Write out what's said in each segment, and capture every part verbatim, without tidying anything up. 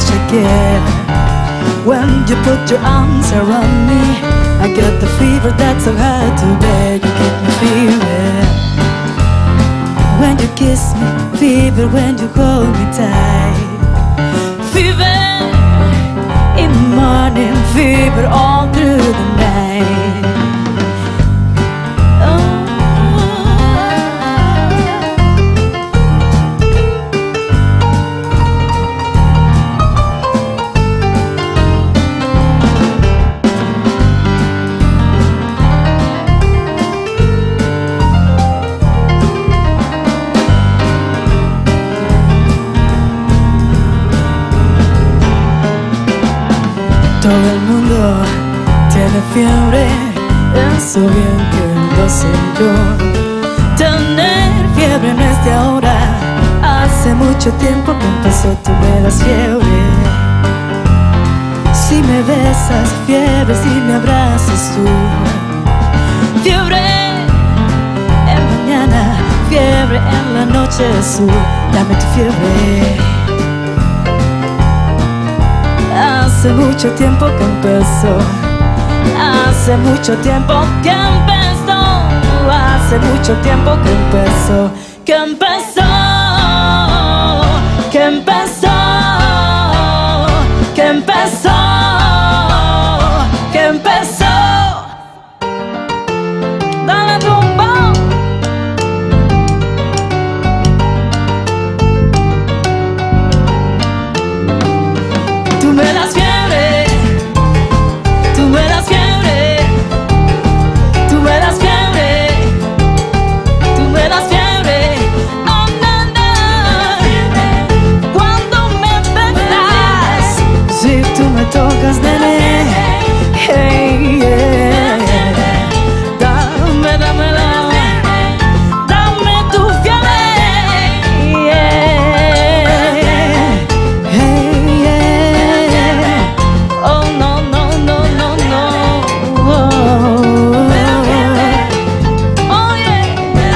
much again. When you put your arms around me, I get the fever that's so hard to bear. You keep me fever when you kiss me, fever when you hold me tight. Fever in the morning, fever all through the night. Todo el mundo tiene fiebre, eso bien que lo sé yo. Tener fiebre no es de ahora, hace mucho tiempo que empezó tú me das fiebre. Si me besas, fiebre, si me abrazas tú. Fiebre en mañana, fiebre en la noche azul. Dame tu fiebre. Hace mucho tiempo que empezó, hace mucho tiempo que empezó, hace mucho tiempo que empezó, que empezó, que empezó, que empezó, que empezó. Dale tumba. Tú me das fiebre, tú me das fiebre, tú me das fiebre, tú me das fiebre. Oh, na, na. Cuando me besas, si tú me tocas, nene, hey, yeah. Dame, dame, dame, dame tu fiebre, yeah. Hey, yeah. Oh, no, no, no, no, no. Oh, oh, yeah.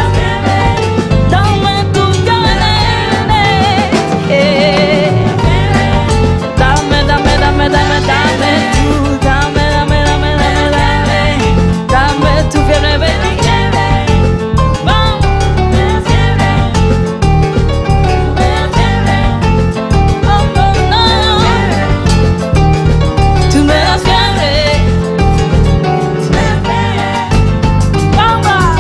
Dame tu fiebre, yeah. Dame, dame, dame, dame, dame tú. Dame, dame, dame, dame, dame. Dame tu fiebre, baby. Vamos. Oh, no, no. Tú me das fiebre. Vamos.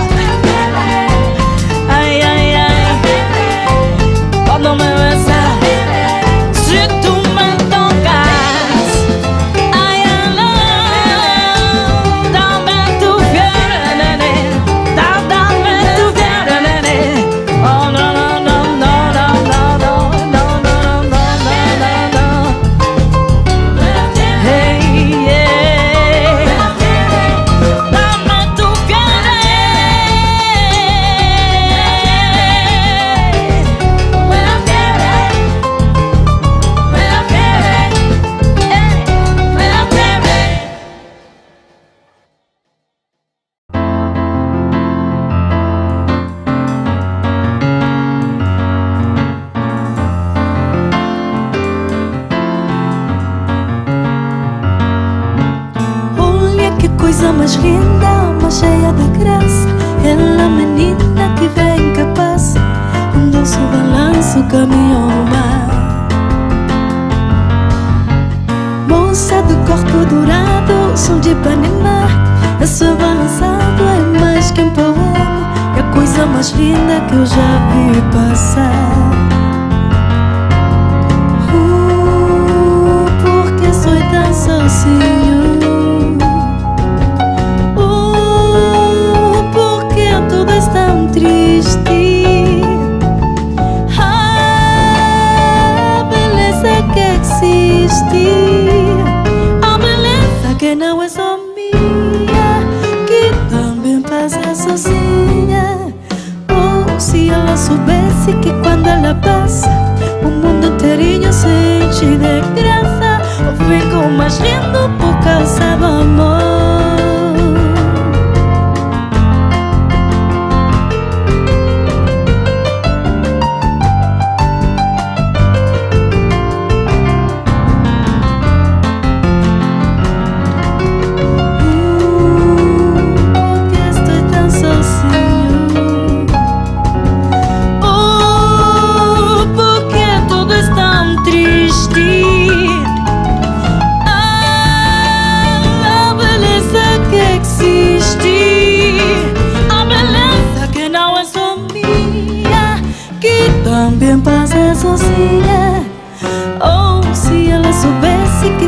Ay, ay, ay. Cuando me besas, si tú me tocas, ay, ay, no. Dame tu fiebre, nene. Da- Dame tu fiebre, nene. Oh, no, no, no, no, no, no, no, no, no, no, no, no. Hey, yeah. Dame tu fiebre. Me da fiebre. Me da fiebre. Eh, me da fiebre. Olha que coisa mais linda, mais cheia de graça. Ela menina que vem que passa, um doce balanço caminho ao mar. Moça do corpo dourado, som de Ipanema, esse balançado é mais que um poema, é a coisa mais linda que eu já vi passar. Uh, porque sou tão sozinho. Uh, porque tudo é tão triste. Ah, beleza que existe, a beleza que não é só minha, que também passa sozinha. Oh, se ela soubesse que quando ela passa, o mundo inteirinho se enche de graça. Eu fico mais lindo por causa do amor.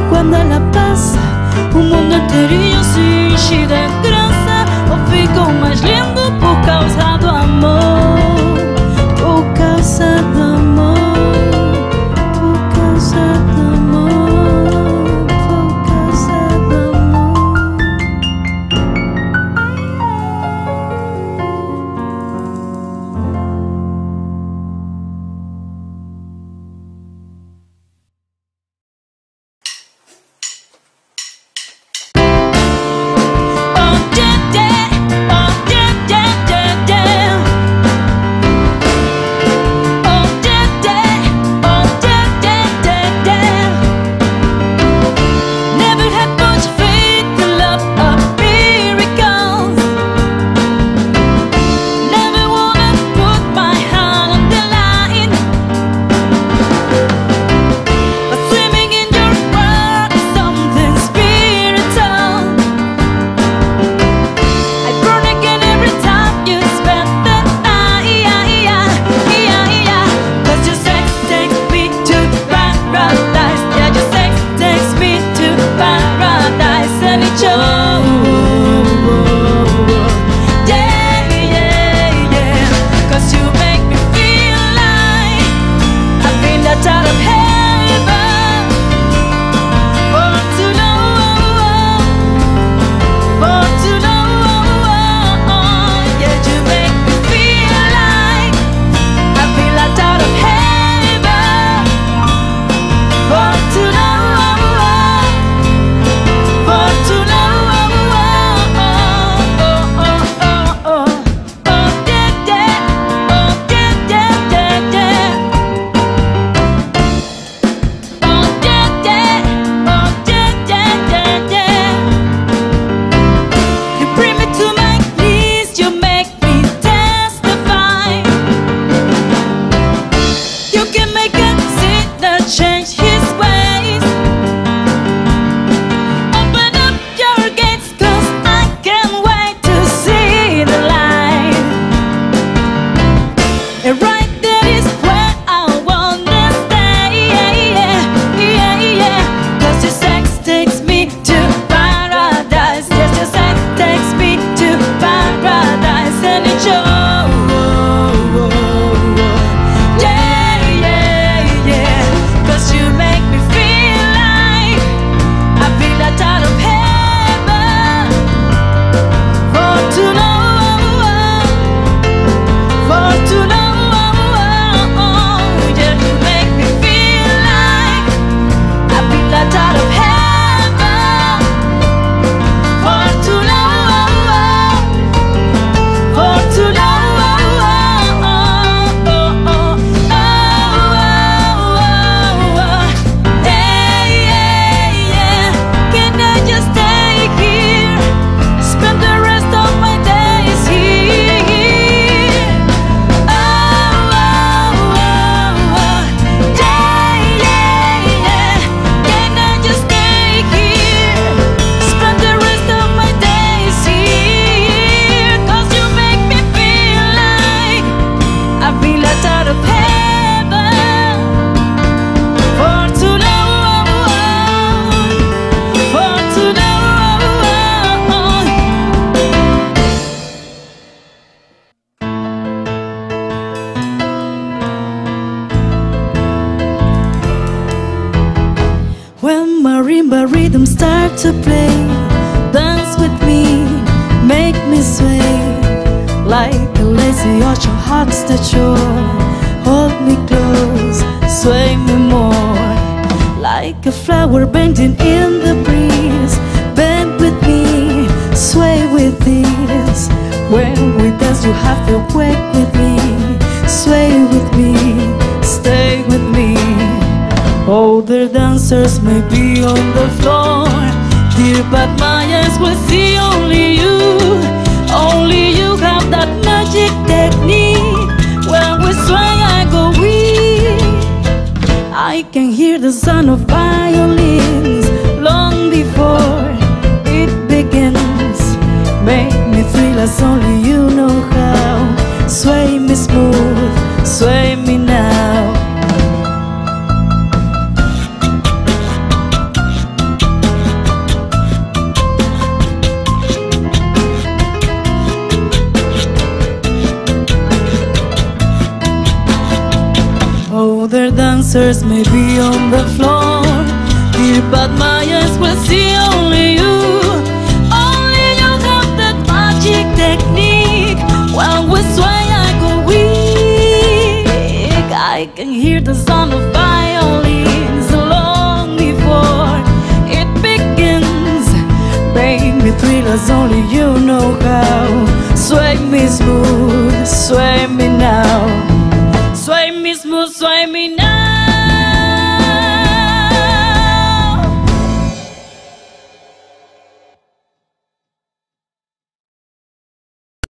quando ela passa, o mundo inteirinho se enche de graça. Ou ficou mais lindo por causa do amor, por causa do amor, por causa do amor, por causa do marimba rhythm start to play. Dance with me, make me sway. Like a lazy ocean hugs the shore. Hold me close, sway me more. Like a flower bending in the breeze. Bend with me, sway with ease. When we dance you have to wake with me. Sway with me, stay with me. Older dancers may be on the floor, dear, but my eyes will see only you. Only you have that magic technique. When we sway I go weak. I can hear the sound of violins long before it begins. Make me thrill as only you know how. Sway me smooth, sway me now. Other dancers may be on the floor here, but my eyes will see only you. Only you have that magic technique. When we sway I go weak. I can hear the sound of violins long before it begins. Make me thrill as only you know how. Sway me smooth, sway